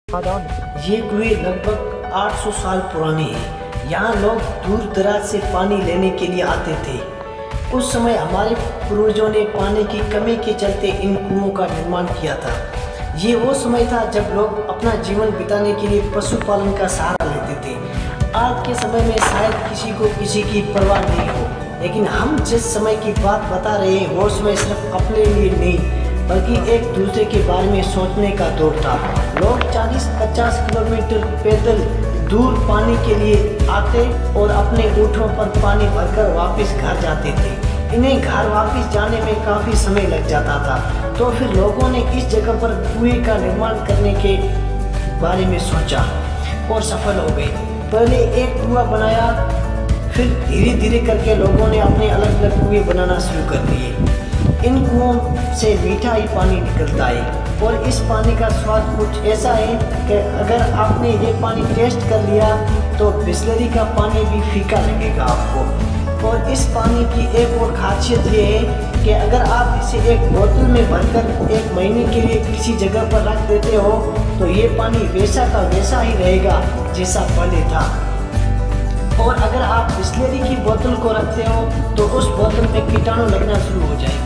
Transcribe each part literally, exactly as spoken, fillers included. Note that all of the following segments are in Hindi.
ये कुएं लगभग आठ सौ साल पुराने हैं। यहाँ लोग दूर दराज से पानी लेने के लिए आते थे। उस समय हमारे पूर्वजों ने पानी की कमी के चलते इन कुओं का निर्माण किया था। ये वो समय था जब लोग अपना जीवन बिताने के लिए पशुपालन का सहारा लेते थे। आज के समय में शायद किसी को किसी की परवाह नहीं हो, लेकिन हम जिस समय की बात बता रहे हैं वो समय सिर्फ अपने लिए नहीं बल्कि एक दूसरे के बारे में सोचने का दौर था। लोग चालीस पचास किलोमीटर पैदल दूर पानी के लिए आते और अपने ऊँटों पर पानी भरकर वापस घर जाते थे। इन्हें घर वापस जाने में काफ़ी समय लग जाता था, तो फिर लोगों ने इस जगह पर कुएं का निर्माण करने के बारे में सोचा और सफल हो गए। पहले एक कुआं बनाया, फिर धीरे धीरे करके लोगों ने अपने अलग अलग कुएं बनाना शुरू कर दिए। इन कुओं से मीठा ही पानी निकलता है और इस पानी का स्वाद कुछ ऐसा है कि अगर आपने ये पानी टेस्ट कर लिया तो बिस्लरी का पानी भी फीका लगेगा आपको। और इस पानी की एक और खासियत ये है कि अगर आप इसे एक बोतल में भरकर एक महीने के लिए किसी जगह पर रख देते हो तो ये पानी वैसा का वैसा ही रहेगा जैसा पहले था। और अगर आप बिस्लरी की बोतल को रखते हो तो उस बोतल में कीटाणु लगना शुरू हो जाएंगे।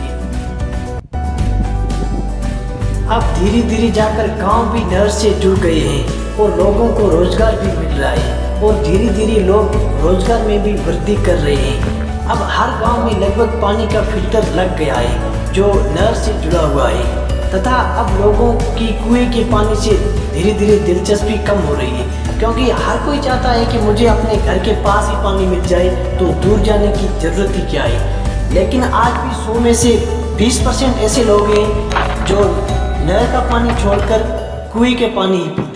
अब धीरे धीरे जाकर गांव भी नहर से जुड़ गए हैं और लोगों को रोजगार भी मिल रहा है और धीरे धीरे लोग रोजगार में भी वृद्धि कर रहे हैं। अब हर गांव में लगभग पानी का फिल्टर लग गया है जो नहर से जुड़ा हुआ है तथा अब लोगों की कुएं के पानी से धीरे धीरे दिलचस्पी कम हो रही है, क्योंकि हर कोई चाहता है कि मुझे अपने घर के पास ही पानी मिल जाए तो दूर जाने की जरूरत ही क्या है। लेकिन आज भी सौ में से बीस परसेंट ऐसे लोग हैं जो नहर का पानी छोड़कर कुएं के पानी ही पीते हैं।